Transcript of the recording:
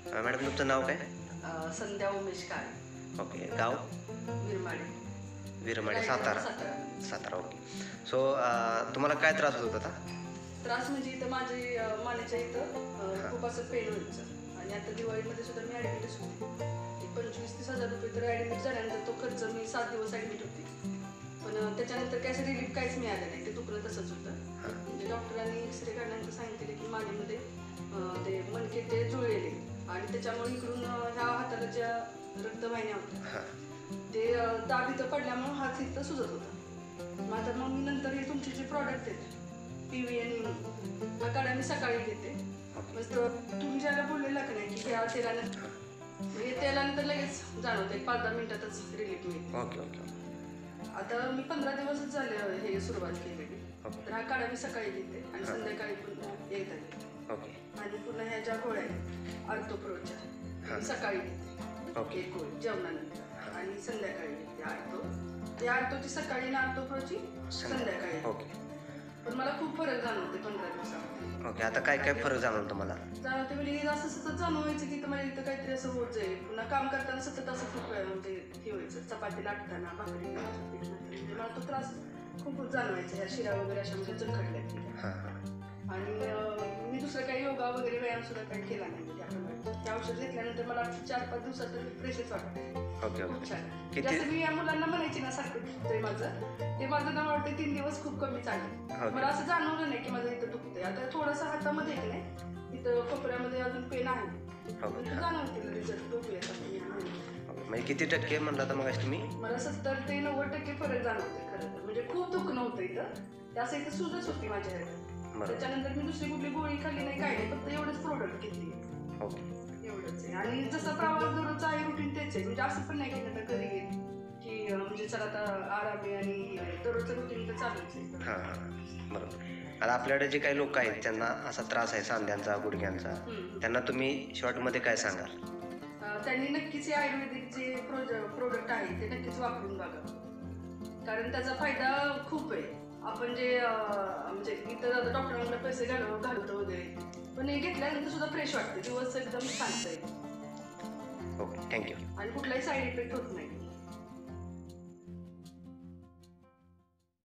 Madam तुमचं नाव काय? संध्या उमेश काळे. ओके. गाव? विरमाडे. विरमाडे, रायगड, सातारा. सातारा. सातारा, ओके. सो तुम्हाला काय त्रास होत होता आता? त्रास म्हणजे इथं माझी मानेच्या इथं हां. खूप असं पेन व्हायचं आणि आता दिवाळीमध्ये सुद्धा मी ॲडमिटच होते. एक 25-30 हजार रुपये तर ॲडमिट झाल्यानंतर तो खर्च मी 7 दिवस ॲडमिट होते. पण त्याच्यानंतर काय असं रिलीफ काहीच मिळालं नाही. ते दुखणं तसंच होतं. म्हणजे डॉक्टरांनी एक्सरे काढल्यानंतर सांगितले की मानेमध्ये ते मणके ते जुळलेले आणि त्याच्यामुळे इकडून ह्या हाताला ज्या रक्तवाहिन्या होत्या ते दाब इथं पडल्यामुळे हात इथं सुजत होता. मग मी नंतर हे तुमचे जे प्रॉडक्ट आहेत PVN हा काढा मी सकाळी घेते. तुम्ही ज्याला बोललेला का नाही की ह्या तेलानं हे तेलानंतर लगेच जाणवतं, एक 5-10 मिनिटातच रिलीफ मिळते. Okay okay. आता मी 15 दिवसच झाले हे सुरुवात केलेली. तर हा काढा मी सकाळी घेते आणि संध्याकाळी पुन्हा एकदा घेते. ओके. आणि पुन्हा ह्या ज्या गोळ्या आहेत आर्थोप्रोच्या सकाळी घेते. ओके. एक गोळी जेवणानंतर आणि संध्याकाळी घेते आर्थो. ते आर्थोची सकाळी आणि आर्थोप्रोची संध्याकाळी. ओके. पण मला खूप फरक जाणवते 15 दिवसामध्ये. ओके. आता काय काय फरक जाणवतो तुम्हाला? जाणवते म्हणजे असं सतत जाणवायचं की माझ्या इथं काहीतरी असं होत जाईल. पुन्हा काम करताना सतत असं खूप म्हणजे हे व्हायचं, चपाती लाटताना भाकरी म्हणजे मला तो त्रास खूप जाणवायचा. ह्या शिरा वगैरे अशा म्हणजे चखडल्या. आणि मी दुसरं काही योगा वगैरे व्यायाम सुद्धा काही केला नाही. ते औषध घेतल्यानंतर मला 4-5 दिवसात फ्रेशच वाटतं. ओके. खूप छान. जसं मी या मुलांना म्हणायची ना सारखं दुखतंय माझं, ते माझं नाव वाटतं 3 दिवस खूप कमी चालले. मला असं जाणवलं नाही की माझं इथं दुखतंय. आता थोडंसं हातामध्ये आहे नाही, इथं कोपऱ्यामध्ये अजून पेन आहे. जाणवते रिझल्ट बघूयात आपण. म्हणजे किती टक्के म्हणला तर मग तुम्ही? मला 70 ते 90% फरक जाणवते खरं तर. म्हणजे खूप दुःख नव्हतं इथं, त्याचं इथं सुजच होती माझ्या ह्याच्यात. त्याच्यानंतर मी दुसरी कुठली गोळी खाल्ली नाही, काय नाही, फक्त एवढंच प्रोडक्ट घेतली. एवढंच आहे. आणि जसं प्रवास दररोजचा आहे रुटीन तेच आहे. म्हणजे असं पण नाही की आता कधी घेत की म्हणजे चला आता आराम आहे आणि दररोजचं रुटीन तर चालूच आहे. हां, बरोबर. आता आपल्याकडे जे काही लोक आहेत त्यांना असा त्रास आहे सांध्यांचा, गुडघ्यांचा, त्यांना तुम्ही शॉर्टमध्ये काय सांगाल? त्यांनी नक्कीच हे आयुर्वेदिक जे प्रोडक्ट आहे ते नक्कीच वापरून बघा. कारण त्याचा फायदा खूप आहे. आपण जे म्हणजे इतर डॉक्टरांना पैसे घालवतो वगैरे, पण हे घेतल्यानंतर सुद्धा फ्रेश वाटते. दिवस एकदम शांत आहे. Okay, thank you. आणि कुठलाही साईड इफेक्ट होत नाही.